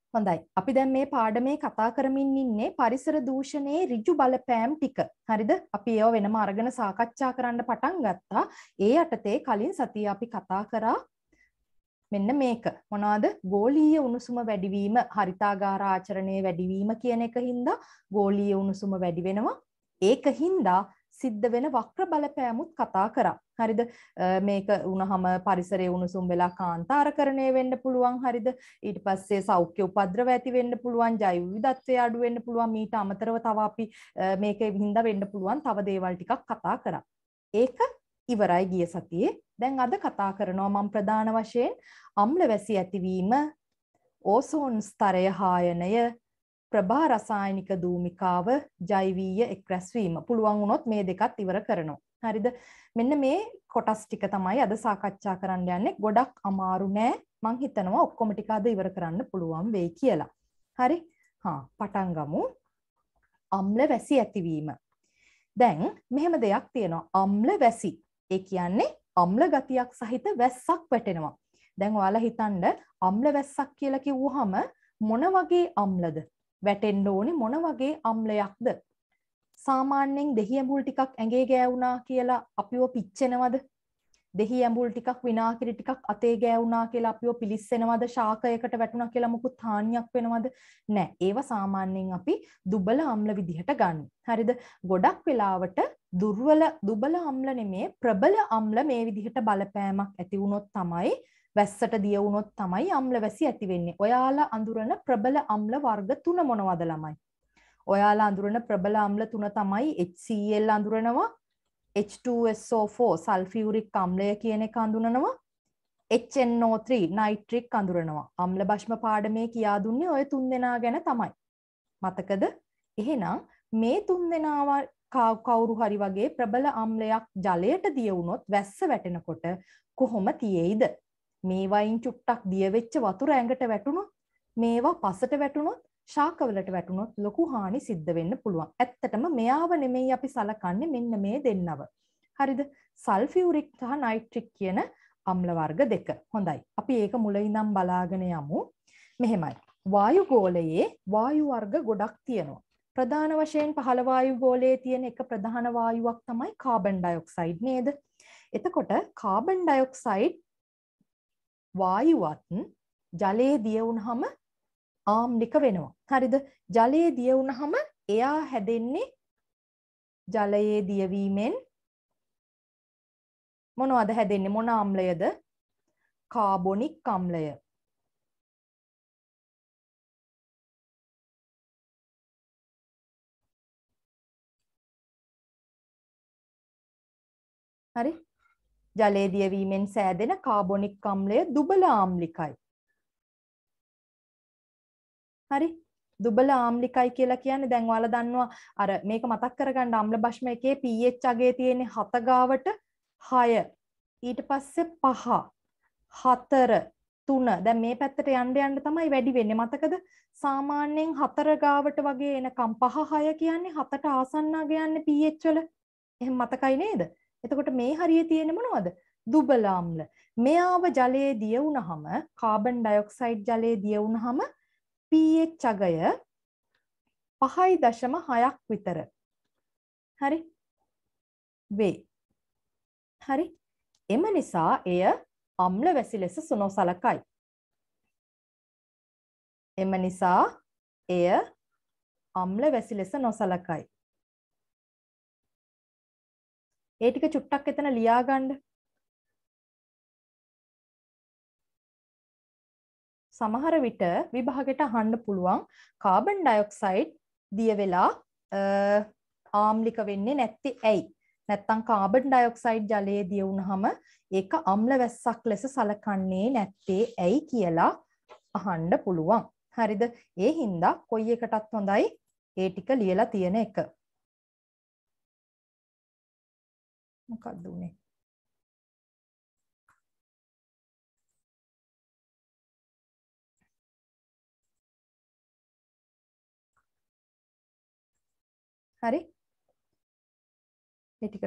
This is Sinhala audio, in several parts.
හොඳයි. අපි දැන් මේ පාඩමේ කතා කරමින් ඉන්නේ පරිසර දූෂණයේ ඍජු බලපෑම් ටික. හරිද? අපි ඒව වෙනම අරගෙන සාකච්ඡා කරන්න පටන් ගත්තා. ඒ යටතේ කලින් සතියේ අපි කතා කරා මෙන්න මේක. මොනවද? ගෝලීය උණුසුම වැඩිවීම, හරිතාගාර ආචරණයේ වැඩිවීම කියන එකින්ද ගෝලීය උණුසුම වැඩි වෙනවා. ඒකින්ද සිද්ධ වෙන වක්‍ර බලපෑමුත් කතා කරා. හරිද? මේක වුණාම පරිසරයේ උණුසුම් වෙලා කාන්තාරකරණය වෙන්න පුළුවන්. හරිද? ඊට පස්සේ සෞඛ්‍ය උපද්‍රව ඇති වෙන්න පුළුවන්, ජෛව විවිධත්වය අඩු වෙන්න පුළුවන්. මීට අමතරව තව අපි මේකේ හින්දා වෙන්න පුළුවන් තව දේවල් ටිකක් කතා කරා. ඒක ඉවරයි ගිය සතියේ. දැන් අද කතා කරනවා මම ප්‍රධාන වශයෙන් අම්ල වැසි ඇතිවීම, ඕසෝන් ස්තරය හායනය, ප්‍රභා රසායනික දූමිකාව, ජෛවීය එක්රැස්වීම. පුළුවන් වුණොත් මේ දෙකත් ඉවර කරනවා. හරිද? මෙන්න මේ කොටස් ටික තමයි අද සාකච්ඡා කරන්න යන්නේ. ගොඩක් අමාරු නෑ. මං හිතනවා ඔක්කොම ටික අද ඉවර කරන්න පුළුවන් වෙයි කියලා. හරි? පටන් ගමු. අම්ල වැසි ඇතිවීම. දැන් මෙහෙම දෙයක් තියෙනවා. අම්ල වැසි. ඒ කියන්නේ අම්ල ගතියක් සහිත වැස්සක් වැටෙනවා. දැන් ඔයාලා හිතන්න අම්ල වැස්සක් කියලා කිව්වහම මොන වගේ අම්ලද? වැටෙන්න ඕනේ මොන වගේ අම්ලයක්ද? සාමාන්‍යයෙන් දෙහි ඇඹුල් ටිකක් ඇඟේ ගෑවුනා කියලා අපිව පිච්චෙනවද? දෙහි ඇඹුල් ටිකක් විනාකිරි ටිකක් අතේ ගෑවුනා කියලා අපිව පිලිස්සෙනවද? ශාකයකට වැටුණා කියලා මොකුත් හානියක් වෙනවද? නෑ. ඒවා සාමාන්‍යයෙන් අපි දුබල අම්ල විදිහට ගන්න. හරිද? ගොඩක් වෙලාවට දුබල අම්ල නෙමේ ප්‍රබල අම්ල මේ විදිහට බලපෑමක් ඇති වුණොත් තමයි වැස්සට දිය වුණොත් තමයි අම්ල වැසි ඇති වෙන්නේ. ඔයාලා අඳුරන ප්‍රබල අම්ල වර්ග 3 මොනවද ළමයි? ඔයාලා අඳුරන ප්‍රබල අම්ල 3 තමයි HCl අඳුරනවා, H2SO4 සල්ෆියුරික් අම්ලය කියන එක අඳුරනවා, HNO3 නයිට්‍රික් අඳුරනවා. අම්ල භස්ම පාඩමේ කියා දුන්නේ ඔය 3 දෙනා ගැන තමයි. මතකද? එහෙනම් මේ 3 දෙනාව කවුරු හරි වගේ ප්‍රබල අම්ලයක් ජලයට දිය වුණොත් වැස්ස වැටෙනකොට කොහොම තියෙයිද? මේ වයින් චුට්ටක් දිය වෙච්ච වතුර ඇඟට වැටුණොත්, මේවා පසට වැටුණොත්, ශාකවලට වැටුණොත් ලොකු හානි සිද්ධ වෙන්න පුළුවන්. ඇත්තටම මෙයාව නෙමෙයි අපි සලකන්නේ මෙන්න මේ දෙන්නව. හරිද? සල්ෆියුරික් සහ නයිට්‍රික් කියන අම්ල වර්ග දෙක. හොඳයි. අපි ඒක මුල ඉඳන් බලාගෙන යමු. මෙහෙමයි. වායු ගෝලයේ වායු වර්ග ගොඩක් තියෙනවා. ප්‍රධාන වශයෙන් පහළ වායු ගෝලයේ තියෙන එක ප්‍රධාන වායුවක් තමයි කාබන් ඩයොක්සයිඩ් නේද? එතකොට කාබන් ඩයොක්සයිඩ් වායුවත් ජලයේ දිය වුණාම ආම්ලික වෙනවා. හරිද? ජලයේ දිය වුණාම එයා හැදෙන්නේ ජලයේ දියවීමෙන් මොනවද හැදෙන්නේ? මොන අම්ලයද? කාබොනික් අම්ලය. හරි? ජලයේ දියවීමෙන් සෑදෙන කාබොනික් අම්ලය දුබල ආම්ලිකයි. හරි? දුබල ආම්ලිකයි කියලා කියන්නේ දැන් ඔයාලා දන්නවා අර මේක මතක් කරගන්න අම්ල භස්ම එකේ pH අගය තියෙන්නේ 7 ගාවට 6 ඊට පස්සේ 5 4 3 දැන් මේ පැත්තට යන්න තමයි වැඩි වෙන්නේ මතකද සාමාන්‍යයෙන් 4 ගාවට වගේ එනකම් 5 6 කියන්නේ 7ට ආසන්න අගයන්නේ pH වල එහෙනම් මතකයි නේද එතකොට මේ හරියේ තියෙන්නේ මොනවද දුබල අම්ල මෙයාව ජලයේ දිය වුණාම කාබන් ඩයොක්සයිඩ් ජලයේ දිය වුණාම pH අගය 5.6ක් විතර. හරි? වේ. හරි? එම නිසා එය අම්ල වැසි ලෙස නොසලකයි. එම නිසා එය අම්ල වැසි ලෙස නොසලකයි. ඒ ටික චුට්ටක් එතන ලියා ගන්න. සමහර විට විභාගෙට අහන්න පුළුවන් කාබන් ඩයොක්සයිඩ් දිය වෙලා ආම්ලික වෙන්නේ නැත්තේ ඇයි? නැත්තම් කාබන් ඩයොක්සයිඩ් ජලයේ දිය වුණාම ඒක අම්ල වැස්සක් ලෙස සලකන්නේ නැත්තේ ඇයි කියලා අහන්න පුළුවන්. හරිද? ඒ හින්දා කොයි එකටත් හොඳයි ඒ ටික ලියලා තියෙන එක. මොකක්ද උනේ? හරි? ඒ ටික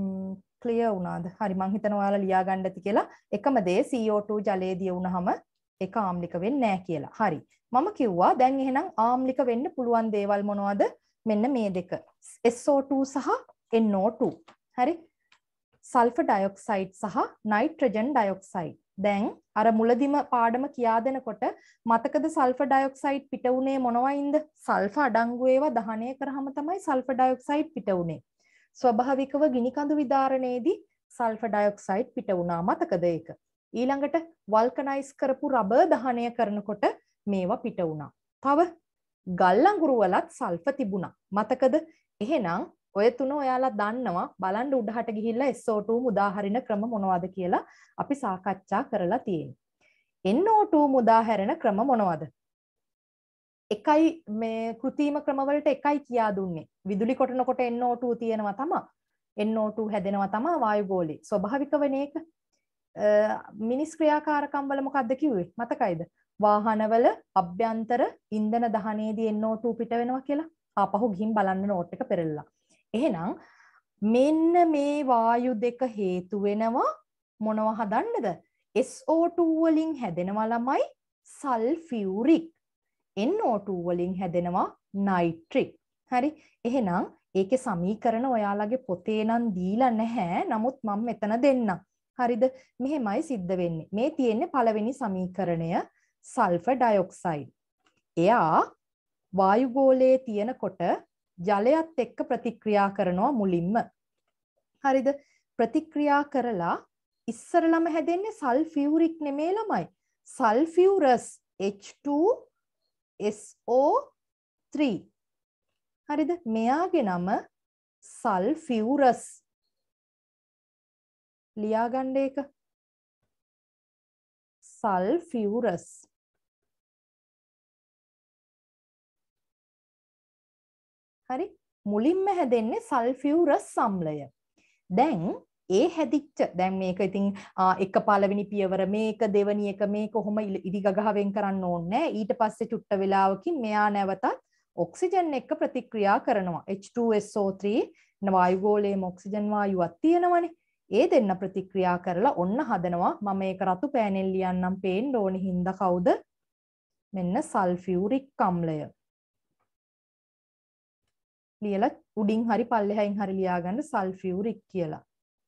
ක්ලියර් වුණාද? හරි මං හිතනවා ඔයාලා ලියා ගන්න ඇති කියලා. එකම දේ CO2 ජලයේ දිය වුණාම ඒක ආම්ලික වෙන්නේ නැහැ කියලා. හරි. මම කිව්වා දැන් එහෙනම් ආම්ලික වෙන්න පුළුවන් දේවල් මොනවද? මෙන්න මේ දෙක. SO2 සහ NO2. හරි. සල්ෆර් ඩයොක්සයිඩ් සහ නයිට්‍රජන් ඩයොක්සයිඩ්. දැන් අර මුලදිම පාඩම කියා දෙනකොට මතකද සල්ෆර් ඩයොක්සයිඩ් පිට උනේ මොනවයින්ද? සල්ෆර් අඩංගු ඒවා දහනය කරාම තමයි සල්ෆර් ඩයොක්සයිඩ් පිට උනේ. ස්වභාවිකව ගිනි කඳු විදාරණයේදී සල්ෆර් ඩයොක්සයිඩ් පිට වුණා. මතකද ඒක? ඊළඟට වල්කනයිස් කරපු රබර් දහනය කරනකොට මේවා පිට වුණා. තව ගල් අඟුරු වලත් සල්ෆර් තිබුණා. මතකද? එහෙනම් ඔය තුන ඔයාලා දන්නවා. බලන්න උඩහට ගිහිල්ලා SO2 මුදාහරින ක්‍රම මොනවද කියලා අපි සාකච්ඡා කරලා තියෙනවා. NO2 මුදාහැරෙන ක්‍රම මොනවද? එකයි මේ කෘත්‍රිම ක්‍රමවලට එකයි කියා දුන්නේ. විදුලි කොටනකොට NO2 තියෙනවා තමයි. NO2 හැදෙනවා තමයි වායුගෝලයේ. ස්වභාවික වෙන එක. මිනිස් ක්‍රියාකාරකම් වල මොකද්ද කිව්වේ? මතකයිද? වාහනවල අභ්‍යන්තර ඉන්ධන දහනයේදී NO2 පිට වෙනවා කියලා. ආපහු ගිහින් බලන්න නෝට් එක පෙරලලා. එහෙනම් මෙන්න මේ වායු දෙක හේතු වෙනවා මොනව හදන්නද? SO2 වලින් හැදෙනවා ළමයි සල්ෆියුරික්. NO2 වලින් හැදෙනවා නයිට්‍රික්. හරි. එහෙනම් ඒකේ සමීකරණ ඔයාලගේ පොතේ නම් දීලා නැහැ. නමුත් මම මෙතන දෙන්නම්. හරිද? මෙහෙමයි සිද්ධ වෙන්නේ. මේ තියෙන්නේ පළවෙනි සමීකරණය සල්ෆර් ඩයොක්සයිඩ්. එයා වායුගෝලයේ තියෙනකොට ජලයත් එක්ක ප්‍රතික්‍රියා කරනවා මුලින්ම. හරිද? ප්‍රතික්‍රියා කරලා ඉස්සරළම හැදෙන්නේ සල්ෆියුරික් නෙමෙයි ළමයි. සල්ෆියුරස් H2SO3. හරිද? මෙයාගේ නම සල්ෆියුරස්. ලියාගන්න ඒක. සල්ෆියුරස්. හරි. මුලින්ම හැදෙන්නේ සල්ෆියුරස් අම්ලය. දැන් ඒ හැදිච්ච දැන් මේක ඉතින් එක පළවෙනි පියවර මේක දෙවෙනි එක මේක කොහොම ඉදිගගහවෙන් කරන්න ඕනේ නැහැ. ඊට පස්සේ චුට්ට වෙලාවකින් මෙයා නැවතත් ඔක්සිජන් එක්ක ප්‍රතික්‍රියා කරනවා. H2SO3 වායුගෝලයේ ඔක්සිජන් වායුවක් තියෙනවනේ. ඒ දෙන්න ප්‍රතික්‍රියා කරලා ඔන්න හදනවා. මම ඒක රතු පෑනෙන් ලියන්නම් පේන්න ඕනේ හින්දා කවුද? මෙන්න සල්ෆියුරික් අම්ලය. ලියලා උඩින් හරි පල්ලෙහායින් හරි ලියාගන්න සල්ෆියුරික් කියලා.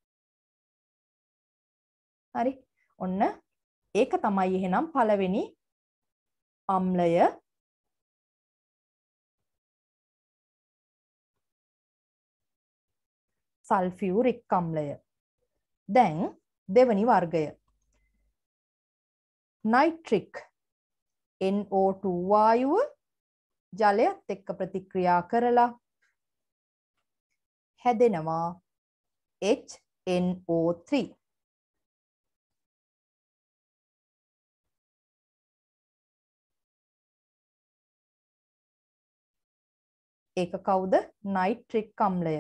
හරි. ඔන්න ඒක තමයි එහෙනම් පළවෙනි අම්ලය. සල්ෆියුරික් අම්ලය. දැන් දෙවනි වර්ගය. නයිට්‍රික්. NO2 වායුව ජලයත් එක්ක ප්‍රතික්‍රියා කරලා හැදෙනවා HNO3. ඒක කවුද? නයිට්‍රික් අම්ලය.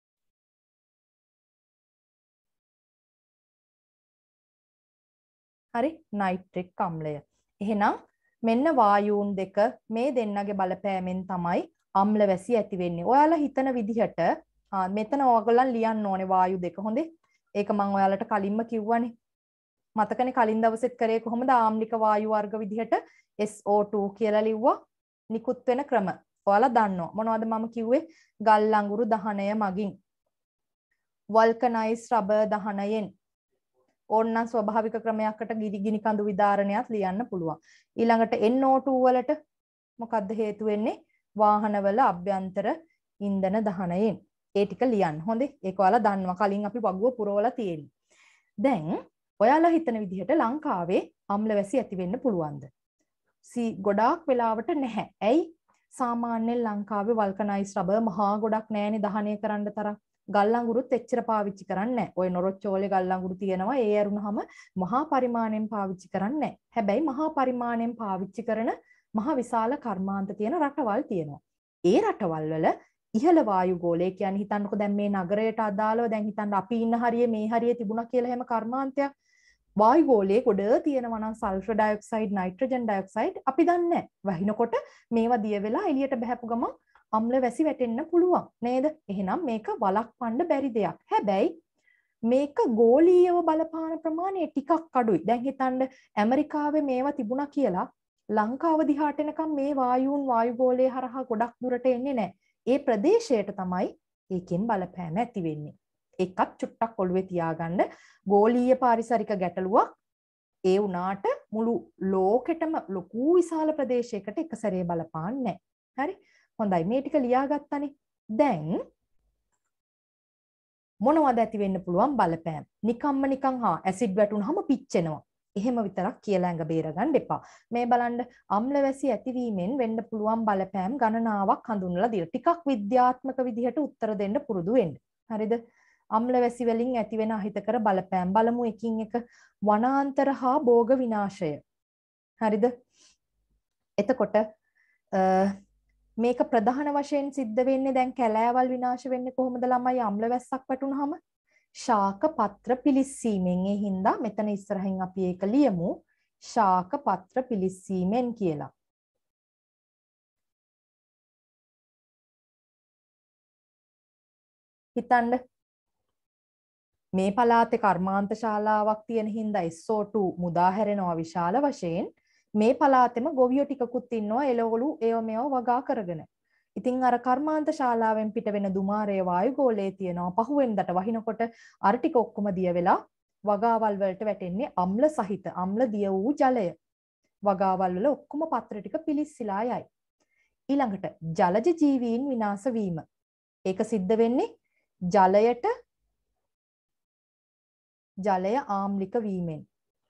හරි. නයිට්‍රික් අම්ලය. එහෙනම් මෙන්න වායූන් දෙක මේ දෙන්නගේ බලපෑමෙන් තමයි අම්ල වැසි ඇති වෙන්නේ. ඔයාලා හිතන විදිහට මෙතන ඔයගොල්ලන් ලියන්න ඕනේ වායු දෙක. හොඳේ. ඒක මම ඔයාලට කලින්ම කිව්වනේ. මතකනේ කලින් දවසෙත් කරේ කොහොමද? ආම්ලික වායු වර්ග විදිහට SO2 කියලා ලිව්වා. නිකුත් වෙන ක්‍රම. ඔයාලා දන්නවා. මොනවද මම කිව්වේ? ගල් අඟුරු දහනය මගින්. වල්කනයිස් රබර් දහනයෙන්. ඕනනම් ස්වභාවික ක්‍රමයකට ගිනි කඳු විදාරණයක් ලියන්න පුළුවන්. ඊළඟට NO2 වලට මොකද්ද හේතු වෙන්නේ? වාහනවල අභ්‍යන්තර ඉන්ධන දහනයෙන්. ඒ ටික ලියන්න. හොඳේ. ඒක ඔයාලා දන්නවා. කලින් අපි වගුව පුරවලා තියෙන්නේ. දැන් ඔයාලා හිතන විදිහට ලංකාවේ අම්ල වැසි ඇති වෙන්න පුළුවන්ද? ගොඩාක් වෙලාවට නැහැ. ඇයි? සාමාන්‍යයෙන් ලංකාවේ වල්කනයිස් රබර් මහා ගොඩක් නැහැනේ දහනය කරන්න තරම්. ගල් අඟුරුත් එච්චර පාවිච්චි කරන්නේ නැහැ. ඔය නොරොච්චෝලේ ගල් අඟුරු තියෙනවා. ඒ ඇරුණාම මහා පරිමාණයෙන් පාවිච්චි කරන්නේ නැහැ. හැබැයි මහා පරිමාණයෙන් පාවිච්චි කරන මහා විශාල කර්මාන්ත තියෙන රටවල් තියෙනවා. ඒ රටවල් වල ඉහළ වායුගෝලය කියන්නේ හිතන්නකො දැන් මේ නගරයට අදාළව දැන් හිතන්න අපි ඉන්න හරිය මේ හරිය තිබුණා කියලා හැම කර්මාන්තයක් වායුගෝලයේ ගොඩ තියෙනවා නම් සල්ෆර් ඩයොක්සයිඩ් නයිට්‍රජන් ඩයොක්සයිඩ් අපි දන්නේ නැහැ. වහිනකොට මේවා දිය වෙලා එළියට බහැපු ගමන් අම්ල වැසි වැටෙන්න පුළුවන් නේද? එහෙනම් මේක වළක්වන්න බැරි දෙයක්. හැබැයි මේක ගෝලීයව බලපාන ප්‍රමාණය ටිකක් අඩුයි. දැන් හිතන්න ඇමරිකාවේ මේවා තිබුණා කියලා ලංකාව දිහාට එනකම් මේ වායුන් වායුගෝලයේ හරහා ගොඩක් දුරට එන්නේ නැහැ. ඒ ප්‍රදේශයට තමයි ඒකෙන් බලපෑම ඇති වෙන්නේ. ඒකත් චුට්ටක් ඔළුවේ තියාගන්න. ගෝලීය පාරිසරික ගැටලුවක් ඒ වුණාට මුළු ලෝකෙටම ලොකු විශාල ප්‍රදේශයකට එක සැරේ බලපාන්නේ නැහැ. හරි? හොඳයි. මේ ටික ලියාගත්තනේ. දැන් මොනවද ඇති වෙන්න පුළුවන් බලපෑම්? නිකන් ඇසිඩ් වැටුනහම පිච්චෙනවා. එහෙම විතරක් කියලා ඇඟ බේරගන්න එපා. මේ බලන්න අම්ලවැසි ඇතිවීමෙන් වෙන්න පුළුවන් බලපෑම් ගණනාවක් හඳුන්වලා දීලා. ටිකක් විද්‍යාත්මක විදිහට උත්තර දෙන්න පුරුදු වෙන්න. හරිද? අම්ලවැසි වලින් ඇතිවෙන අහිතකර බලපෑම් බලමු එකින් එක. වනාන්තර හා භෝග විනාශය. හරිද? එතකොට මේක ප්‍රධාන වශයෙන් සිද්ධ වෙන්නේ දැන් කැලෑවල් විනාශ වෙන්නේ කොහොමද ළමයි අම්ලවැස්සක් වැටුනහම? ශාක පත්‍ර පිලිස්සීමෙන්. ඒ හින්දා මෙතන ඉස්සරහින් අපි ඒක ලියමු ශාක පත්‍ර පිලිස්සීමෙන් කියලා. හිතන්න මේ පළාතේ කර්මාන්ත ශාලාවක් තියෙන හින්දා SO2 මුදා හැරෙනවා විශාල වශයෙන්. මේ පළාතෙම ගොවියෝ ටිකකුත් ඉන්නවා එළවලු ඒව මේව වගා කරගෙන. ඉතින් අර කර්මාන්ත ශාලාවෙන් පිට වෙන දුමාරයේ වායුගෝලයේ තියෙනවා පහුවෙන්දට වහිනකොට අර ටික ඔක්කොම දිය වෙලා වගාවල් වලට වැටෙන්නේ අම්ල සහිත අම්ල දිය වූ ජලය. වගාවල් වල ඔක්කොම පත්‍ර ටික පිලිස්සිලා යයි. ඊළඟට ජලජ ජීවීන් විනාශ වීම. ඒක සිද්ධ වෙන්නේ ජලය ආම්ලික වීමෙන්.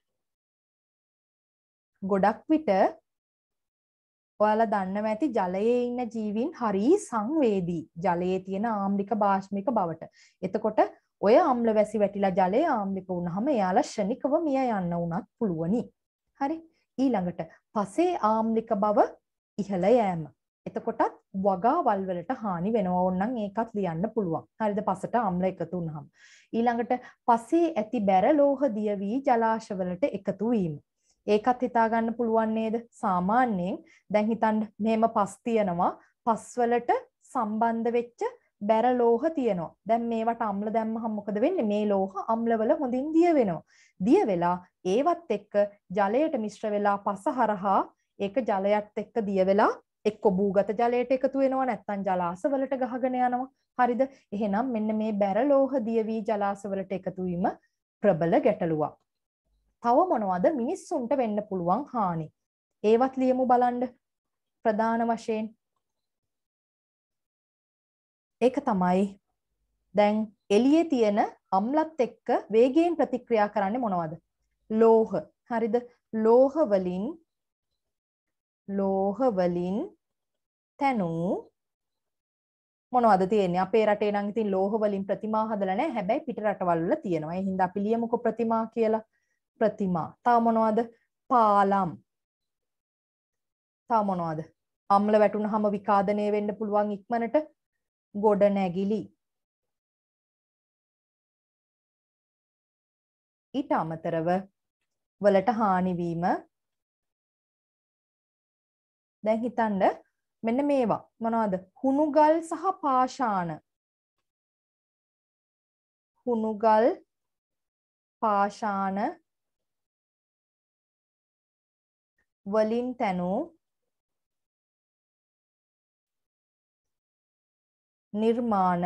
ගොඩක් විට ඔයාලා දන්නවා ඇති ජලයේ ඉන්න ජීවීන් හරි සංවේදී ජලයේ තියෙන ආම්ලික භාෂ්මික බවට. එතකොට ඔය අම්ල වැසි වැටිලා ජලය ආම්ලික වුණාම එයාලා ක්ෂණිකව මිය යන්න උනත් පුළුවනි. හරි? ඊළඟට පසේ ආම්ලික බව ඉහළ යෑම. එතකොටත් වගාවල් වලට හානි වෙනවා ඕනනම් ඒකත් ලියන්න පුළුවන්. හරිද? පසට අම්ල එකතු වුනහම. ඊළඟට පසේ ඇති බැර ලෝහ දිය වී ජලාශවලට එකතු වීම. ඒකත් හිතා ගන්න පුළුවන් නේද? සාමාන්‍යයෙන් දැන් හිතන්න මෙහෙම පස් තියෙනවා. පස් වලට සම්බන්ධ වෙච්ච බැර ලෝහ තියෙනවා. දැන් මේවට අම්ල දැම්මහම මොකද වෙන්නේ? මේ ලෝහ අම්ලවල හොඳින් දිය වෙනවා. දිය වෙලා ඒවත් එක්ක ජලයට මිශ්‍ර වෙලා පස හරහා ඒක ජලයත් එක්ක දිය වෙලා එක්ක භූගත ජලයට එකතු වෙනවා නැත්නම් ජලාශ වලට ගහගෙන යනවා. හරිද? එහෙනම් මෙන්න මේ බැර ලෝහ දිය වී ජලාශ වලට එකතු වීම ප්‍රබල ගැටලුවක්. තව මොනවද මිනිස්සුන්ට වෙන්න පුළුවන් හානි? ඒවත් ලියමු බලන්න. ප්‍රධාන වශයෙන් ඒක තමයි දැන් එළියේ තියෙන අම්ලත් එක්ක වේගයෙන් ප්‍රතික්‍රියා කරන්නේ මොනවද? ලෝහ. හරිද? ලෝහ වලින් තැනූ මොනවද තියෙන්නේ? අපේ රටේ නම් ඉතින් ලෝහ වලින් ප්‍රතිමා හදලා නැහැ. හැබැයි පිට රටවල් වල තියෙනවා. ඒ හින්දා අපි ලියමුකෝ ප්‍රතිමා කියලා. ප්‍රතිමා. තව මොනවද? පාලම්. තව මොනවද? අම්ල වැටුනහම විකාදනය වෙන්න පුළුවන් ඉක්මනට ගොඩ නැගිලි. ඊට අමතරව වලට හානි වීම. දැන් හිතන්න මෙන්න මේවා මොනවද? හුණුගල් සහ පාෂාණ. හුණුගල් පාෂාණ වලින් තැනූ නිර්මාණ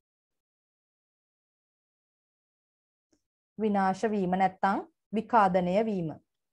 විනාශ වීම නැත්නම් විකාදනය වීම.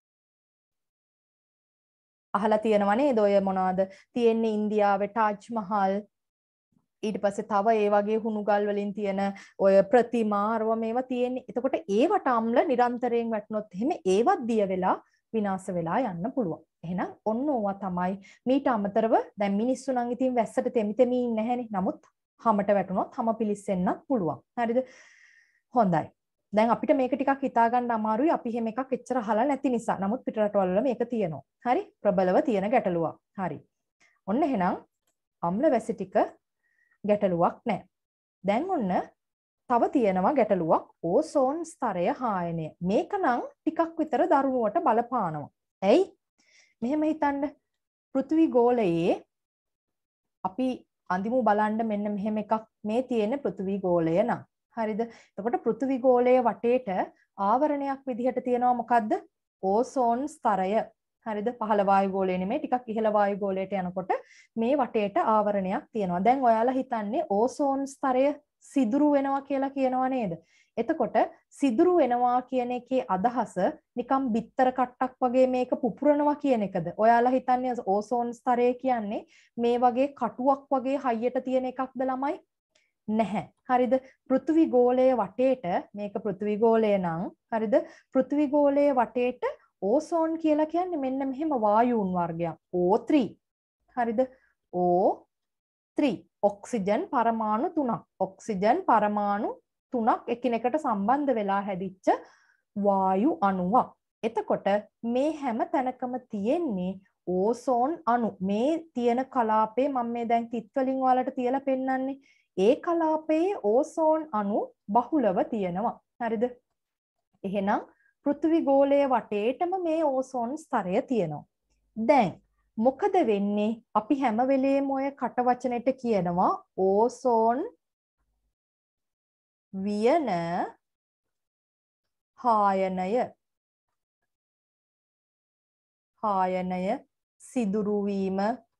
අහලා තියෙනව නේද? ඔය මොනවද තියෙන්නේ ඉන්දියාවේ තාජ් මහල්. ඊට පස්සේ තව ඒ වගේ හුණුගල් වලින් තියෙන ඔය ප්‍රතිමා අරව මේවා තියෙන්නේ. එතකොට ඒවට අම්ල නිරන්තරයෙන් වැටුනොත් එහෙම ඒවත් දිය වෙලා විනාශ වෙලා යන්න පුළුවන්. එහෙනම් ඔන්න ඕවා තමයි. මීට අමතරව දැන් මිනිස්සු නම් ඉතින් වැස්සට තෙමි ඉන්නේ නැහැනේ. නමුත් හැමට වැටුනොත් හැම පිලිස්සෙන්නත් පුළුවන්. හරිද? හොඳයි. දැන් අපිට මේක ටිකක් හිතා ගන්න අමාරුයි. අපි හැම එකක් එච්චර අහලා නැති නිසා. නමුත් පිටරටවල වල මේක තියෙනවා. හරි? ප්‍රබලව තියෙන ගැටලුවක්. හරි. ඔන්න එහෙනම් අම්ල වැසි ටික ගැටලුවක් නැහැ. දැන් ඔන්න තව තියෙනවා ගැටලුවක් ඕසෝන් ස්තරය හායනය. මේක නම් ටිකක් විතර දරුණුවට බලපානවා. ඇයි? මෙහෙම හිතන්න. පෘථිවි ගෝලයේ අපි අඳිමු බලන්න මෙන්න මෙහෙම එකක් මේ තියෙන පෘථිවි ගෝලය නම්. හරිද? එතකොට පෘථිවි ගෝලයේ වටේට ආවරණයක් විදිහට තියෙනවා මොකද්ද? ඕසෝන් ස්තරය. හරිද? පහළ වායු ගෝලය නෙමෙයි ටිකක් ඉහළ වායු ගෝලයට යනකොට මේ වටේට ආවරණයක් තියෙනවා. දැන් ඔයාලා හිතන්නේ ඕසෝන් ස්තරය සිදුරු වෙනවා කියලා කියනවා නේද? එතකොට සිදුරු වෙනවා කියන එකේ අදහස නිකම් බිත්තර කට්ටක් වගේ මේක පුපුරනවා කියන එකද? ඔයාලා හිතන්නේ ඕසෝන් ස්තරය කියන්නේ මේ වගේ කටුවක් වගේ හයියට තියෙන එකක්ද ළමයි? නැහැ. හරිද? පෘථිවි ගෝලයේ වටේට මේක පෘථිවි ගෝලය නම් හරිද? පෘථිවි ගෝලයේ වටේට ඕසෝන් කියලා කියන්නේ මෙන්න මෙහෙම වායුන් වර්ගයක්. O3. හරිද? O3. ඔක්සිජන් පරමාණු 3ක්. ඔක්සිජන් පරමාණු 3ක් එකිනෙකට සම්බන්ධ වෙලා හැදිච්ච වායු අණුවක්. එතකොට මේ හැම තැනකම තියෙන්නේ ඕසෝන් අණු. මේ තියෙන කලාපේ මම මේ දැන් තිත් වලින් ඔයාලට තියලා පෙන්නන්නේ. ඒ කලාපයේ ඕසෝන් අණු බහුලව තියෙනවා. හරිද? එහෙනම් පෘථිවි ගෝලයේ වටේටම මේ ඕසෝන් ස්තරය තියෙනවා. දැන් මොකද වෙන්නේ? අපි හැම වෙලේම ඔය කට වචනෙට කියනවා ඕසෝන් වියන හායනය. හායනය, සිදුරු වීම,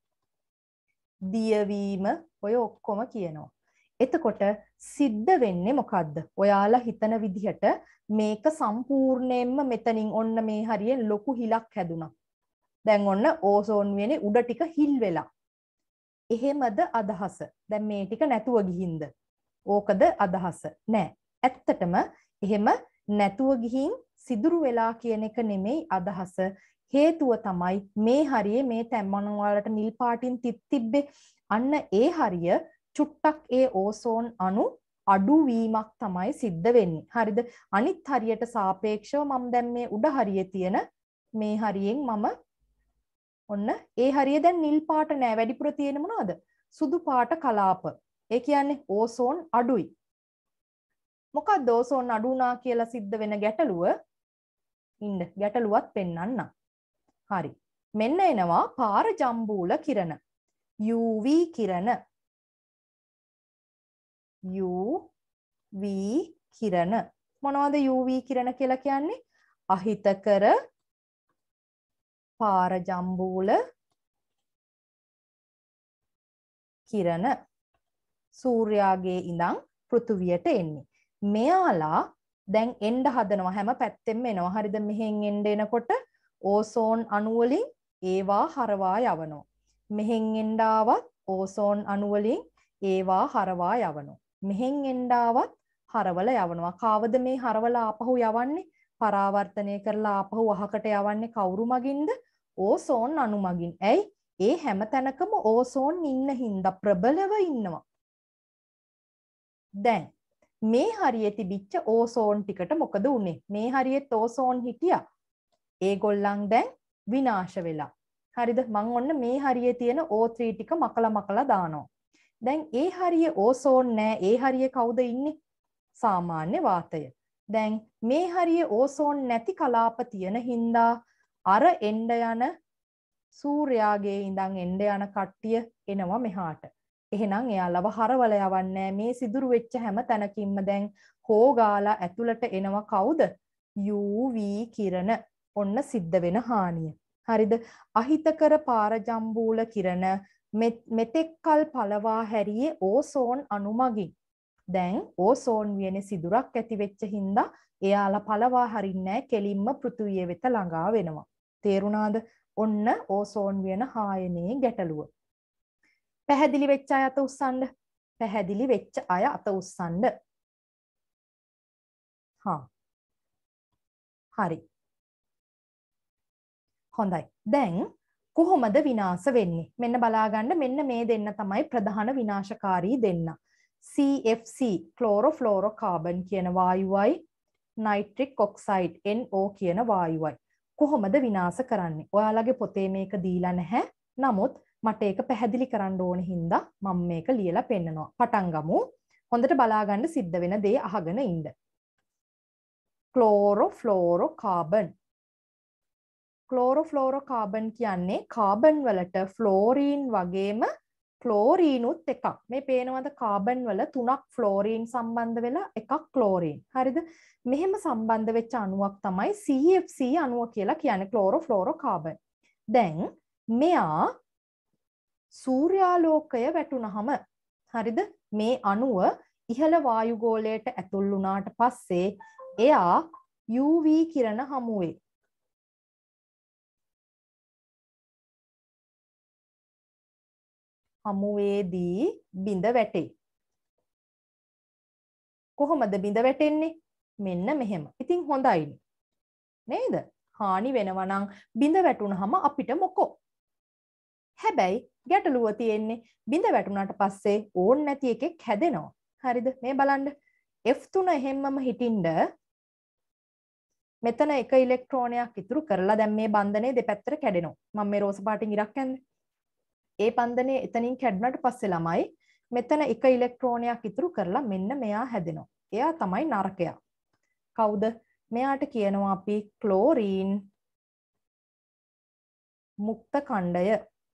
දියවීම ඔය ඔක්කොම කියනවා. එතකොට සිද්ධ වෙන්නේ මොකද්ද? ඔයාලා හිතන විදිහට මේක සම්පූර්ණයෙන්ම මෙතනින් ඔන්න මේ හරියෙන් ලොකු හිලක් හැදුනා. දැන් ඔන්න ඕසෝන් වියනේ උඩ ටික හිල් වෙලා. එහෙමද අදහස? දැන් මේ ටික නැතුව ගිහින්ද? ඕකද අදහස? නෑ. ඇත්තටම එහෙම නැතුව ගිහින් සිදුරු වෙලා කියන එක නෙමෙයි අදහස. හේතුව තමයි මේ හරියේ මේ තැම්මන වලට නිල් පාටින් තිබ්බේ. අන්න ඒ හරිය චුට්ටක් ඒ ඕසෝන් අණු අඩුවීමක් තමයි සිද්ධ වෙන්නේ. හරිද? අනිත් හරියට සාපේක්ෂව මම දැන් මේ උඩ හරියේ තියෙන මේ හරියෙන් මම ඔන්න ඒ හරිය දැන් නිල් පාට නෑ. වැඩිපුර තියෙන මොනවද? සුදු පාට කලාප. ඒ කියන්නේ ඕසෝන් අඩුයි. මොකක්ද ඕසෝන් අඩු වුණා කියලා සිද්ධ වෙන ගැටලුව? ඉන්න ගැටලුවත් පෙන්වන්න. හරි. මෙන්න එනවා පාර ජම්බූල කිරණ. UV කිරණ. UV කිරණ. මොනවද UV කිරණ කියලා කියන්නේ? අහිතකර පාර ජම්බූල කිරණ සූර්යාගේ ඉඳන් පෘථුවියට එන්නේ. මෙයාලා දැන් එන්න හදනවා හැම පැත්තෙම එනවා. හරිද? මෙහෙන් එන්න එනකොට ඕසෝන් අණු වලින් ඒවා හරවා යවනවා. මෙහෙන් එන්න ආවත් ඕසෝන් අණු වලින් ඒවා හරවා යවනවා. මෙහෙන් එන්න ආවත් හරවල යවනවා. කාවද මේ හරවල ආපහු යවන්නේ? පරාවර්තනය කරලා ආපහු අහකට යවන්නේ කවුරු මගින්ද? ඕසෝන් අණු මගින්. ඇයි? ඒ හැම තැනකම ඕසෝන් ඉන්න හින්දා ප්‍රබලව ඉන්නවා. දැන් මේ හරියේ තිබිච්ච ඕසෝන් ටිකට මොකද උනේ? මේ හරියෙත් ඕසෝන් හිටියා. ඒගොල්ලන් දැන් විනාශ වෙලා. හරිද? මම ඔන්න මේ හරියේ තියෙන O3 ටික මකලා දානවා. දැන් ඒ හරියේ ඕසෝන් නෑ. ඒ හරියේ කවුද ඉන්නේ? සාමාන්‍ය වාතය. දැන් මේ හරියේ ඕසෝන් නැති කලාප තියෙන හින්දා අර එන්න යන සූර්යාගේ ඉඳන් එන්න යන කට්ටිය එනවා මෙහාට. එහෙනම් එයාලව හරවල යවන්නේ මේ සිදුරු වෙච්ච හැම තැනකින්ම දැන් හෝගාලා ඇතුළට එනවා කවුද? UV කිරණ. ඔන්න සිද්ධ වෙන හානිය. හරිද? අහිතකර පාර ජම්බූල කිරණ මෙතෙක්කල් පළවා හැරියේ ඕසෝන් අණු මගින්. දැන් ඕසෝන් වියනේ සිදුරක් ඇති වෙච්ච හින්දා එයාලා පළවා හරින්නේ කෙලින්ම පෘථුවිය වෙත ළඟා වෙනවා. තේරුණාද? ඔන්න ඕසෝන් වියන හායනයේ ගැටලුව. පැහැදිලි වෙච්ච අය අත උස්සන්න. පැහැදිලි වෙච්ච අය අත උස්සන්න. හරි. හොඳයි. දැන් කොහොමද විනාශ වෙන්නේ? මෙන්න බලා ගන්න. මෙන්න මේ දෙන්න තමයි ප්‍රධාන විනාශකාරී දෙන්න. CFC ක්ලෝරෝෆ්ලෝරෝකාබන් කියන වායුවයි නයිට්‍රික් ඔක්සයිඩ් NO කියන වායුවයි. කොහොමද විනාශ කරන්නේ? ඔයාලගේ පොතේ මේක දීලා නැහැ. නමුත් මට ඒක පැහැදිලි කරන්න ඕන හින්දා මම මේක ලියලා පෙන්නනවා. පටන් ගමු. හොඳට බලා ගන්න සිද්ධ වෙන දේ අහගෙන ඉන්න. ක්ලෝරෝෆ්ලෝරෝකාබන්. ක්ලෝරෝෆ්ලෝරෝකාබන් කියන්නේ කාබන් වලට ෆ්ලෝරීන් වගේම ක්ලෝරීනුත් එකක්. මේ පේනවද කාබන් වල 3ක් ෆ්ලෝරීන් සම්බන්ධ වෙලා එකක් ක්ලෝරීන්. හරිද? මෙහෙම සම්බන්ධ වෙච්ච අණුවක් තමයි CFC අණුව කියලා කියන්නේ ක්ලෝරෝෆ්ලෝරෝකාබන්. දැන් මෙයා සූර්යාලෝකය වැටුනහම හරිද? මේ අණුව ඉහළ වායුගෝලයට ඇතුල් වුණාට පස්සේ එයා UV කිරණ හමුවේ. හමුවේදී බිඳ වැටේ. කොහොමද බිඳ වැටෙන්නේ? මෙන්න මෙහෙම. ඉතින් හොඳයිනේ. නේද? හානි වෙනවා නම් බිඳ වැටුනහම අපිට මොකෝ? හැබැයි ගැටලුව තියෙන්නේ බිඳ වැටුණාට පස්සේ ඕන් නැති එකෙක් හැදෙනවා. හරිද? මේ බලන්න. F3 එහෙම්මම හිටින්ද මෙතන එක ඉලෙක්ට්‍රෝනයක් ඉතුරු කරලා දැන් මේ බන්ධනයේ දෙපැත්තට කැඩෙනවා. මම මේ රෝස පාටින් ඉරක් ඇන්දේ. ඒ බන්ධනයේ එතනින් කැඩුණාට පස්සේ ළමයි මෙතන එක ඉලෙක්ට්‍රෝනයක් ඉතුරු කරලා මෙන්න මෙයා හැදෙනවා. එයා තමයි නරකයා. කවුද? මෙයාට කියනවා අපි ක්ලෝරීන් මුක්ත ඛණ්ඩය.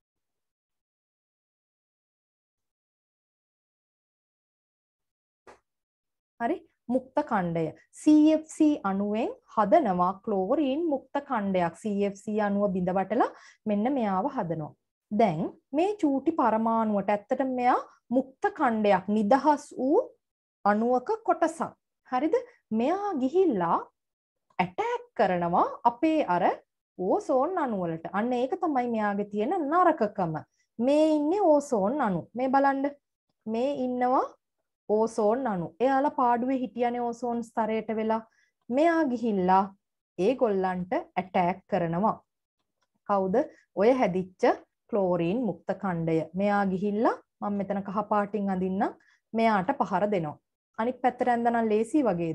හරි? මුක්ත ඛණ්ඩය. CFC අණුවෙන් හදනවා ක්ලෝරීන් මුක්ත ඛණ්ඩයක්. CFC අණුව බිඳ වටලා මෙන්න මෙයාව හදනවා. දැන් මේ චූටි පරමාණුවට ඇත්තට මෙයා මුක්ත ඛණ්ඩයක් නිදහස් වූ අණුවක කොටසක්. හරිද? මෙයා ගිහිල්ලා ඇටැක් කරනවා අපේ අර ඕසෝන් අණු වලට. අන්න ඒක තමයි මෙයාගේ තියෙන නරකකම. මේ ඉන්නේ ඕසෝන් අණු. මේ බලන්න. මේ ඉන්නවා ඕසෝන් අණු. එයාලා පාඩුවේ හිටියනේ ඕසෝන් ස්තරයට වෙලා. මෙයා ගිහිල්ලා ඒගොල්ලන්ට ඇටැක් කරනවා. කවුද? ඔය හැදිච්ච ක්ලෝරීන් මුක්ත ඛණ්ඩය. මෙයා ගිහිල්ලා මම මෙතන කහ පාටින් අඳින්නම්. මෙයාට පහර දෙනවා. අනිත් පැත්තට ඇඳනනම් ලේසි වගේද?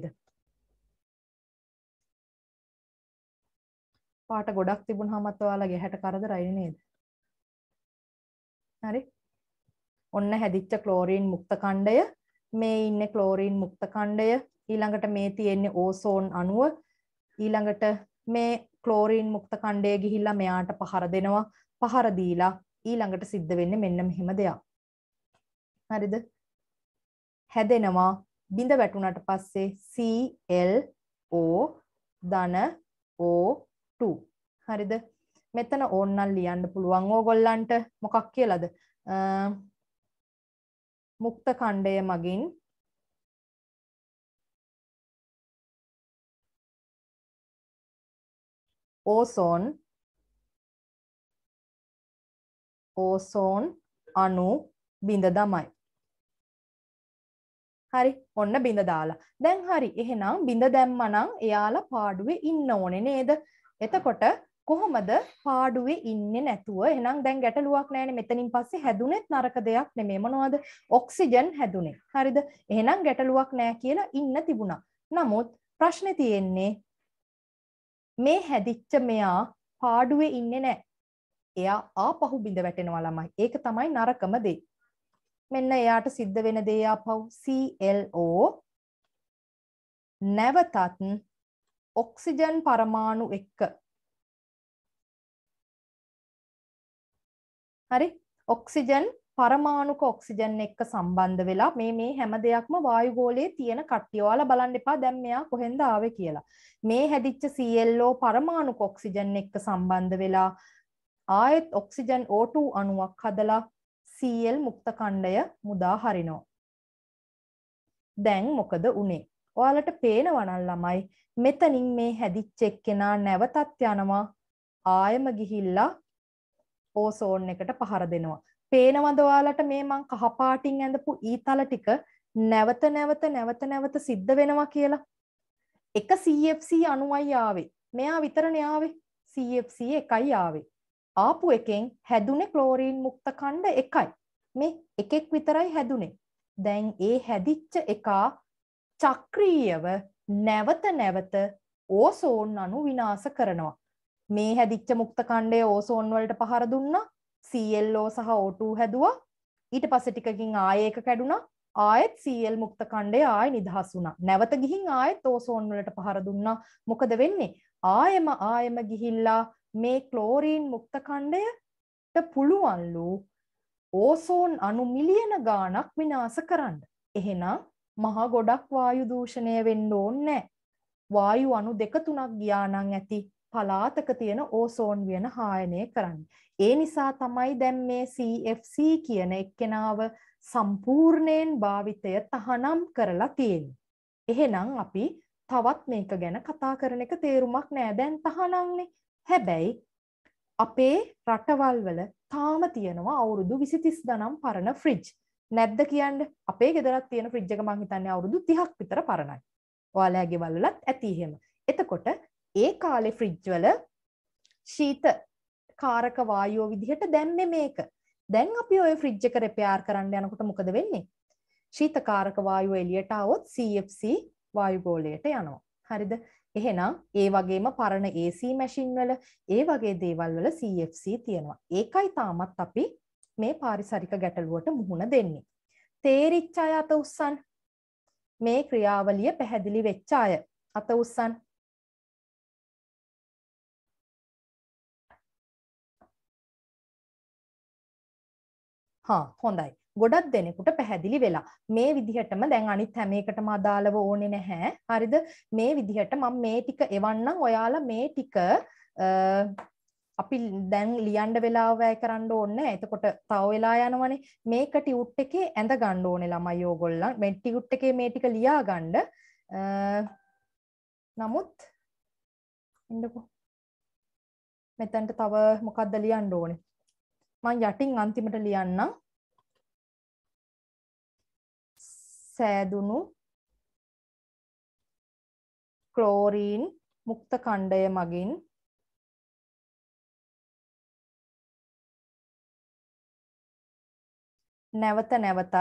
පාට ගොඩක් තිබුණාමත් ඔයාලගේ හැට කරදරයි නේද? හරි. ඔන්න හැදිච්ච ක්ලෝරීන් මුක්ත ඛණ්ඩය. මේ ඉන්නේ ක්ලෝරීන් මුක්ත ඛණ්ඩය. ඊළඟට මේ තියෙන්නේ ඕසෝන් අණුව. ඊළඟට මේ ක්ලෝරීන් මුක්ත ඛණ්ඩය ගිහිල්ලා මෙයාට පහර දෙනවා. පහර දීලා ඊළඟට සිද්ධ වෙන්නේ මෙන්න මෙහෙම දෙයක්. හරිද? හැදෙනවා බිඳ වැටුණාට පස්සේ ClO ධන O2. හරිද? මෙතන ඕන්නම් ලියන්න පුළුවන් ඕගොල්ලන්ට මොකක් කියලාද? මුක්ත ඛණ්ඩය මගින් ඕසෝන් අණු බිඳ දමයි. හරි. ඔන්න බිඳ දාලා. දැන් හරි. එහෙනම් බිඳ දැම්මනම් එයාලා පාඩුවේ ඉන්න ඕනේ නේද? එතකොට කොහොමද පාඩුවේ ඉන්නේ නැතුව? එහෙනම් දැන් ගැටලුවක් නැහැනේ. මෙතනින් පස්සේ හැදුනෙත් නරක දෙයක් නෙමෙයි. මොනවද? ඔක්සිජන් හැදුනේ. හරිද? එහෙනම් ගැටලුවක් නැහැ කියලා ඉන්න තිබුණා. නමුත් ප්‍රශ්නේ තියෙන්නේ මේ හැදිච්ච මෙයා පාඩුවේ ඉන්නේ නැහැ. එයා ආපහු බිඳ වැටෙනවා ළමයි. ඒක තමයි නරකම දේ. මෙන්න එයාට සිද්ධ වෙන දේ ආපහු ClO නැවතත් ඔක්සිජන් පරමාණු එක්ක. හරි? ඔක්සිජන් පරමාණුක ඔක්සිජන් එක්ක සම්බන්ධ වෙලා මේ හැම දෙයක්ම වායුගෝලයේ තියෙන කට්ටිය. ඔයාලා බලන්න එපා දැන් මෙයා කොහෙන්ද ආවේ කියලා. මේ හැදිච්ච ClO පරමාණුක ඔක්සිජන් එක්ක සම්බන්ධ වෙලා ආයෙත් ඔක්සිජන් O2 අණුවක් හදලා Cl මුක්ත ඛණ්ඩය මුදා හරිනවා. දැන් මොකද උනේ? ඔයාලට පේනවා නම් ළමයි මෙතනින් මේ හැදිච්ච එක්කෙනා නැවතත් යනවා ආයෙම ගිහිල්ලා ඕසෝන් එකට පහර දෙනවා. පේනවද ඔයාලට මේ මං කහ පාටින් ඇඳපු ඊතල ටික නැවත සිද්ධ වෙනවා කියලා? එක CFC අණුවයි ආවේ. මෙයා විතරනේ ආවේ. CFC එකයි ආවේ. ආපු එකෙන් හැදුනේ ක්ලෝරීන් මුක්ත ඛණ්ඩ එකයි. මේ එකෙක් විතරයි හැදුනේ. දැන් ඒ හැදිච්ච එකා චක්‍රීයව නැවත ඕසෝන් අණු විනාශ කරනවා. මේ හැදිච්ච මුක්ත ඛණ්ඩය ඕසෝන් වලට පහර දුන්නා. ClO සහ O2 හැදුවා. ඊට පස්සේ ටිකකින් ආයෙ එක කැඩුනා. ආයෙත් Cl මුක්ත ඛණ්ඩය ආයෙ නිදහස් වුණා. නැවත ගිහින් ආයෙත් ඕසෝන් වලට පහර දුන්නා. මොකද වෙන්නේ? ආයෙම ගිහිල්ලා මේ ක්ලෝරීන් මුක්ත ඛණ්ඩයට පුළුවන්ලු ඕසෝන් අණු මිලියන ගාණක් විනාශ කරන්න. එහෙනම් මහා ගොඩක් වායු දූෂණය වෙන්න ඕනේ. වායු අණු 2-3ක් ගියා නම් ඇති පලාතක තියෙන ඕසෝන් වියන හායනය කරන්න. ඒ නිසා තමයි දැන් මේ CFC කියන එක්කෙනාව සම්පූර්ණයෙන් භාවිතය තහනම් කරලා තියෙන්නේ. එහෙනම් අපි තවත් මේක ගැන කතා කරන එක තේරුමක් නෑ. දැන් තහනම්නේ. හැබැයි අපේ රටවල් වල තාම තියෙනවා අවුරුදු 20-30 ගණන් පරණ ෆ්‍රිජ්. නැද්ද කියන්නේ? අපේ ගෙදරත් තියෙන ෆ්‍රිජ් එක මං හිතන්නේ අවුරුදු 30ක් විතර පරණයි. ඔයාලගේ වලලත් ඇති එහෙම. එතකොට ඒ කාලේ ෆ්‍රිජ් වල ශීත කාරක වායුව විදිහට දැම්මේ මේක. දැන් අපි ওই ෆ්‍රිජ් එක රිපෙයාර් කරන්න යනකොට මොකද වෙන්නේ? ශීත කාරක වායුව එළියට આવොත් CFC වායු ගෝලයට යනවා. හරිද? එහෙනම් ඒ වගේම පරණ AC මැෂින් වල ඒ වගේ දේවල් වල CFC තියෙනවා. ඒකයි තාමත් අපි මේ පාරිසරික ගැටලුවට මුහුණ දෙන්නේ. තේරිච්ච අය අත උස්සන්. මේ ක්‍රියාවලිය පැහැදිලි වෙච්ච අය අත උස්සන්. හොඳයි. ගොඩක් දෙනෙකුට පැහැදිලි වෙලා. මේ විදිහටම දැන් අනිත් හැම එකටම අදාළව ඕනේ නැහැ. හරිද? මේ විදිහට මම මේ ටික එවන්නම්. ඔයාලා මේ ටික අපි දැන් ලියන්න වෙලාව වැය කරන්න ඕනේ. එතකොට තව වෙලා යනවනේ. මේක ටියුට් එකේ ඇඳ ගන්න ඕනේ ළමයි ඕගොල්ලන්. මේ ටියුට් එකේ මේ ටික ලියා ගන්න. නමුත් ඉන්නකෝ. මෙතනට තව මොකක්ද ලියන්න ඕනේ? මම යටින් අන්තිමට ලියන්නම්. සෑදුණු ක්ලෝරීන් මුක්ත කණ්ඩය මගින් නැවත නැවතත්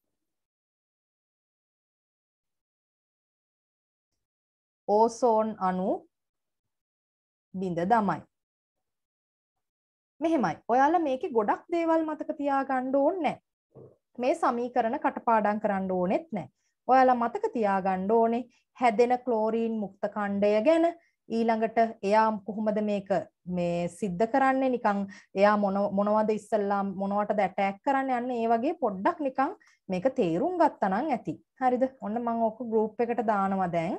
ඕසෝන් අණු බිඳ දමයි. මෙහෙමයි. ඔයාලා මේකේ ගොඩක් දේවල් මතක තියාගන්න ඕනේ නැහැ. මේ සමීකරණ කටපාඩම් කරන්න ඕනෙත් නැහැ. ඔයාලා මතක තියාගන්න ඕනේ හැදෙන ක්ලෝරීන් මුක්ත කණ්ඩය ගැන. ඊළඟට එයා කොහොමද මේක මේ සිද්ධ කරන්නේ? නිකන් එයා මොනවද ඉස්සල්ලා මොනවටද ඇටැක් කරන්නේ? අන්න ඒ වගේ පොඩ්ඩක් නිකන් මේක තේරුම් ගත්තා නම් ඇති. හරිද? ඔන්න මම ඔක ගෲප් එකට දානවා දැන්.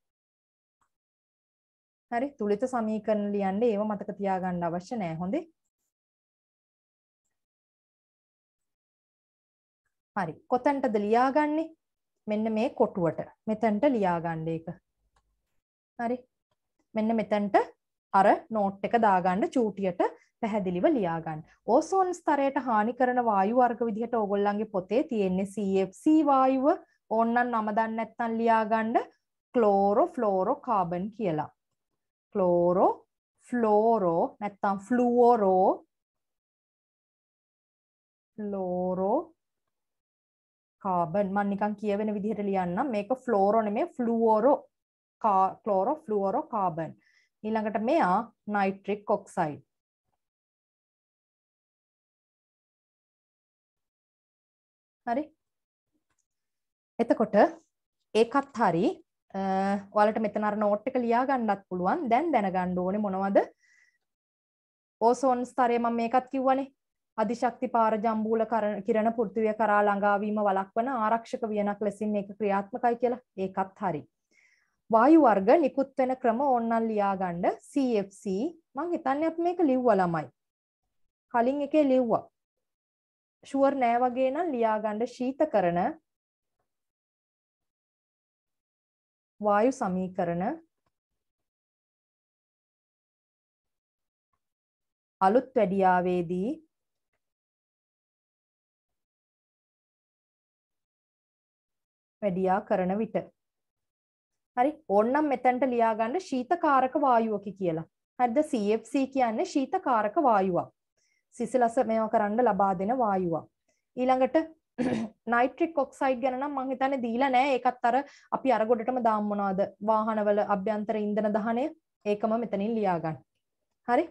හරි. තුලිත සමීකරණ ලියන්න ඒව මතක තියාගන්න අවශ්‍ය නැහැ. හොඳේ. හරි. කොතනටද ලියාගන්නේ? මෙන්න මේ කොටුවට. මෙතනට ලියාගන්න ඒක. හරි. මෙන්න මෙතනට අර නෝට් එක දාගන්න චූටියට පැහැදිලිව ලියාගන්න. ඕසෝන් ස්තරයට හානි කරන වායු වර්ග විදිහට ඕගොල්ලන්ගේ පොතේ තියෙන්නේ CFC වායුව. ඕන්නම් නම දන්නේ නැත්නම් ලියාගන්න ක්ලෝරෝ ෆ්ලෝරෝ කාබන් කියලා. ක්ලෝරෝ ෆ්ලෝරෝ නැත්නම් ෆ්ලුෝරෝ ෆ්ලෝරෝ කාබන්. මම නිකන් කියවෙන විදිහට ලියන්නම්. මේක ෆ්ලෝරෝ නෙමෙයි ෆ්ලුෝරෝ. ක්ලෝරෝ ෆ්ලුෝරෝ කාබන්. ඊළඟට මෙයා නයිට්‍රික් ඔක්සයිඩ්. හරි. එතකොට ඒකත් හරි. ඔයාලට මෙතන අර නෝට් එක ලියා ගන්නත් පුළුවන්. දැන් දැනගන්න ඕනේ මොනවද? ඕසෝන් ස්තරය මම මේකත් කිව්වනේ. අධිශක්ති පාරජම්බූල කිරණ පෘථිවිය කරා ළඟාවීම වළක්වන ආරක්ෂක වියනක් ලෙසින් මේක ක්‍රියාත්මකයි කියලා. ඒකත් හරි. වායු වර්ග නිකුත් වෙන ක්‍රම ඕන්නම් ලියා ගන්න. CFC මං හිතන්නේ අපි මේක ලිව්වා ළමයි. කලින් එකේ ලිව්වා. ෂුවර් නෑ වගේ නම් ලියා ගන්න ශීතකරණ වායු සමීකරණ අලුත් වැඩියාවේදී වැඩියා කරන විට. හරි. ඕන්නම් මෙතනට ලියා ගන්න ශීතකාරක වායුවකි කියලා. හරිද? CFC කියන්නේ ශීතකාරක වායුවක්. සිසිලස මේව කරන්න ලබා දෙන වායුවක්. ඊළඟට නයිට්‍රික් ඔක්සයිඩ් ගැන නම් මම හිතන්නේ දීලා නැහැ. ඒකත් අර අපි අර ගොඩටම දාමු මොනවද? වාහනවල අභ්‍යන්තර ඉන්ධන දහනය. ඒකම මෙතනින් ලියා ගන්න. හරි?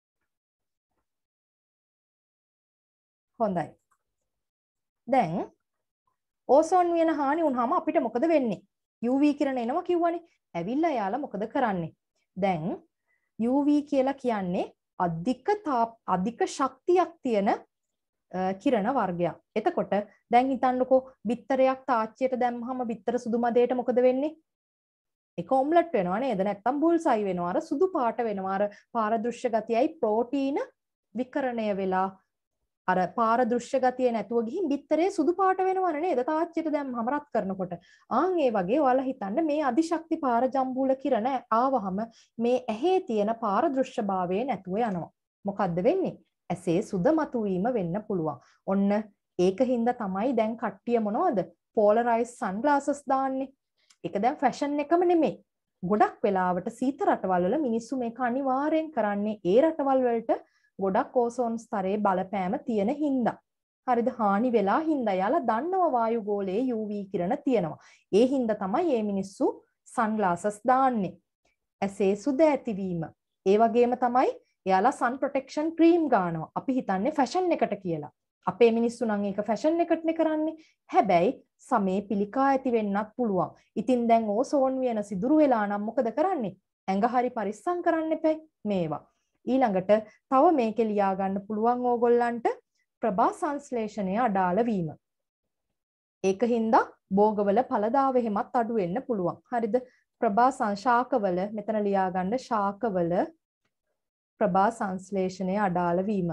හොඳයි. දැන් ඕසෝන් වියන හානි වුණාම අපිට මොකද වෙන්නේ? UV කිරණ එනවා කිව්වනේ. ඇවිල්ලා යාලා මොකද කරන්නේ? දැන් UV කියලා කියන්නේ අධික ශක්තියක් තියෙන කිරණ වර්ගයක්. එතකොට දැන් හිතන්නකෝ බිත්තරයක් තාච්චියට දැම්මහම බිත්තර සුදු මදේට මොකද වෙන්නේ? ඒක ඔම්ලට් වෙනවා නේද? නැත්තම් බුල්සයි වෙනවා. අර සුදු පාට වෙනවා. අර පාරදෘශ්‍ය ගතියයි ප්‍රෝටීන විකරණය වෙලා අර පාරදෘශ්‍ය ගතිය නැතුව ගිහින් බිත්තරේ සුදු පාට වෙනවනේ නේද? තාච්චියට දැම්මම රත් කරනකොට. ආන් ඒ වගේ ඔයාලා හිතන්න මේ අධිශක්ති පාරජම්බූල කිරණ ආවහම මේ ඇහි තියෙන පාරදෘශ්‍යභාවය නැතුව යනවා. මොකද්ද වෙන්නේ? ඇසේ සුද මතුවීම වෙන්න පුළුවන්. ඔන්න ඒකින්ද තමයි දැන් කට්ටිය මොනවද? පෝලරයිස් සන්ග්ලාසස් දාන්නේ. ඒක දැන් ෆැෂන් එකම නෙමෙයි. ගොඩක් වෙලාවට සීත රටවල් වල මිනිස්සු මේක අනිවාර්යෙන් කරන්නේ ඒ රටවල් වලට ගොඩක් ඕසෝන් ස්තරයේ බලපෑම තියෙන හින්දා. හරිද? හානි වෙලා හින්දා යාලා දන්නවා වායුගෝලයේ UV කිරණ තියෙනවා. ඒ හින්දා තමයි මේ මිනිස්සු සන්ග්ලාසස් දාන්නේ. ඇසේ සුද ඇතිවීම. ඒ වගේම තමයි එයාලා sun protection cream ගන්නවා. අපි හිතන්නේ ෆැෂන් එකට කියලා. අපේ මිනිස්සු නම් ඒක ෆැෂන් එකටනේ කරන්නේ. හැබැයි සමේ පිළිකා ඇති වෙන්නත් පුළුවන්. ඉතින් දැන් ඕසෝන් වියන සිදුරු වෙලා නම් මොකද කරන්නේ? ඇඟ හරි පරිස්සම් කරන්න එපයි මේවා. ඊළඟට තව මේකේ ලියා ගන්න පුළුවන් ඕගොල්ලන්ට ප්‍රභා සංශ්ලේෂණය අඩාල වීම. ඒකින්ද භෝගවල ඵලදාව එහෙමත් අඩු වෙන්න පුළුවන්. හරිද? ප්‍රභා සංශාකවල මෙතන ලියා ගන්න ශාකවල ප්‍රභා සංශ්ලේෂණය අඩාල වීම.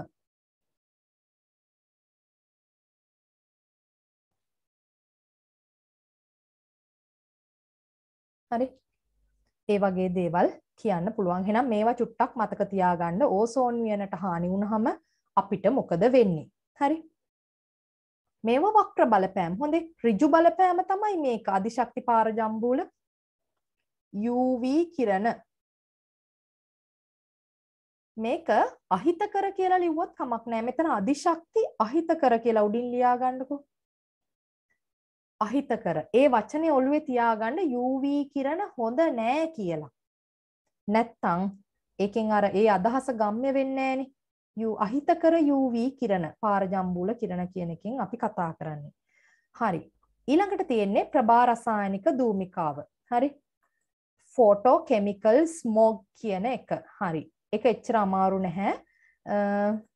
හරි. ඒ වගේ දේවල් කියන්න පුළුවන්. එහෙනම් මේවා චුට්ටක් මතක තියාගන්න. ඕසෝන් වියනට හානි වුණාම අපිට මොකද වෙන්නේ? හරි. මේවා වක්‍ර බලපෑම්. හොඳේ. ඍජු බලපෑම තමයි මේක. අධිශක්ති පාරජම්බූල UV කිරණ. මේක අහිතකර කියලා ලිව්වොත් කමක් නැහැ. මෙතන අධිශක්ති අහිතකර කියලා උඩින් ලියා ගන්නකො. අහිතකර. ඒ වචනේ ඔළුවේ තියාගන්න UV කිරණ හොඳ නෑ කියලා. නැත්තම් ඒකෙන් අර ඒ අදහස ගම්ම්‍ය වෙන්නේ නෑනේ. අහිතකර UV කිරණ පාරජම්බූල කිරණ කියන එකෙන් අපි කතා කරන්නේ. හරි. ඊළඟට තියෙන්නේ ප්‍රභා රසායනික ධූමිකාව. හරි. ෆෝටෝ කෙමිකල් ස්මෝග් කියන එක. හරි. ඒක එච්චර අමාරු නැහැ.